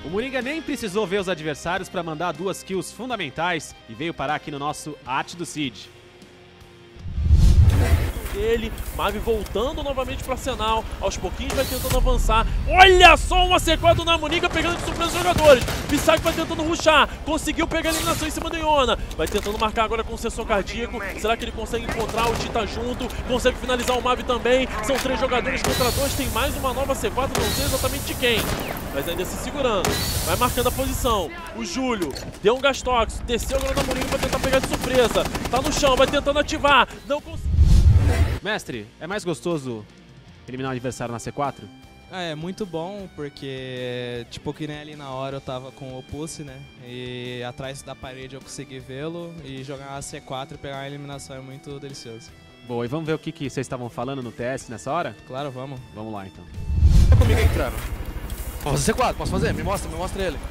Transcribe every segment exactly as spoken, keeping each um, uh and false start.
O Moringa nem precisou ver os adversários para mandar duas kills fundamentais e veio parar aqui no nosso Arte do Cid. Dele, Mavi voltando novamente para Arsenal, aos pouquinhos vai tentando avançar. Olha só uma C quatro na Moringa pegando de surpresa os jogadores. Psycho vai tentando rushar, conseguiu pegar a eliminação em cima do Iona. Vai tentando marcar agora com o sensor cardíaco. Será que ele consegue encontrar o Tita junto? Consegue finalizar o Mavi também. São três jogadores contra dois, tem mais uma nova C quatro, não sei exatamente de quem. Mas ainda se segurando, vai marcando a posição. O Júlio deu um gás tóxico, desceu agora na Moringa para tentar pegar de surpresa. Tá no chão, vai tentando ativar, não conseguiu. Mestre, é mais gostoso eliminar o adversário na C quatro? É, muito bom, porque, tipo, que nem ali na hora eu tava com o Pussy, né? E atrás da parede eu consegui vê-lo e jogar uma C quatro e pegar a eliminação é muito delicioso. Boa, e vamos ver o que, que vocês estavam falando no T S nessa hora? Claro, vamos. Vamos lá, então. Comigo entrando. Posso fazer C quatro? Posso fazer? Me mostra, me mostra ele.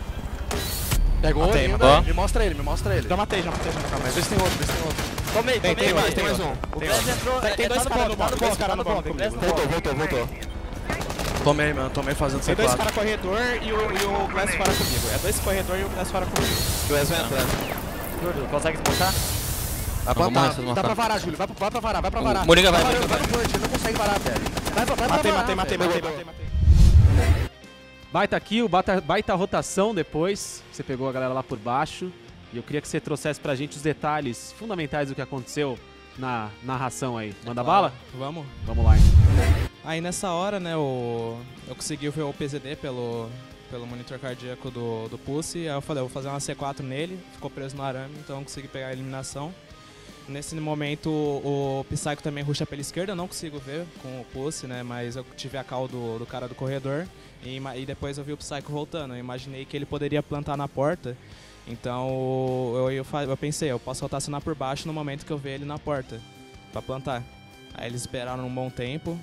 Pegou, Matei, ainda, matou. me mostra ele, me mostra ele. Já matei, já matei, já matei. Mas vê se tem outro, vê se tem outro. Tomei, Tem, tomei, tem mais, tem tomei. mais um. O Tem Glass outro. entrou, Tem, tem é, dois tá no caras bomb, no tá bomb, no dois bomb, caras tá no no bomb, bomb. Glass no Voltou, bomb. voltou, voltou. Tomei, mano, tomei fazendo C Tem dois quatro. caras corredor e o, e o Glass fora comigo. É dois corredor e o Glass fora comigo. O Glass vai entrando. Júlio, consegue desmontar? Vai Não, plantar, vamos lá, dá pra vamos lá. varar, Júlio, vai pra, vai pra varar, vai pra varar. Moringa vai, vai, Moringa vai vai. no punch, ele não consegue varar, velho. Vai, pra- vai Matei, pra matei, varar, matei, velho. matei, Pegou, matei, pegou. matei. Baita kill, baita, baita rotação depois. Você pegou a galera lá por baixo. E eu queria que você trouxesse pra gente os detalhes fundamentais do que aconteceu na narração aí. Manda Claro. bala? Vamos. Vamos lá, então. Aí nessa hora, né, o... eu consegui ver o P Z D pelo, pelo monitor cardíaco do, do Pussy. Aí eu falei, eu vou fazer uma C quatro nele, ficou preso no arame, então eu consegui pegar a eliminação. Nesse momento o Psycho também rusha pela esquerda, eu não consigo ver com o Pussy, né, mas eu tive a call do, do cara do corredor e, e depois eu vi o Psycho voltando. Eu imaginei que ele poderia plantar na porta, então eu, eu, eu pensei, eu posso rotacionar por baixo no momento que eu ver ele na porta, pra plantar. Aí eles esperaram um bom tempo.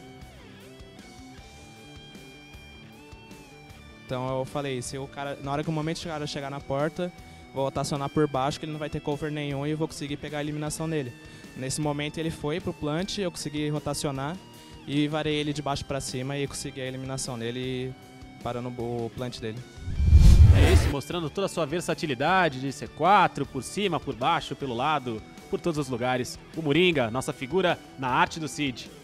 Então eu falei, se o cara, na hora que o momento chegar eu chegar na porta, vou rotacionar por baixo que ele não vai ter cover nenhum e eu vou conseguir pegar a eliminação nele. Nesse momento ele foi pro plant, eu consegui rotacionar e varei ele de baixo pra cima e consegui a eliminação nele parando o plant dele. É isso, mostrando toda a sua versatilidade de C quatro, por cima, por baixo, pelo lado, por todos os lugares. O Moringa, nossa figura na Arte do Cid.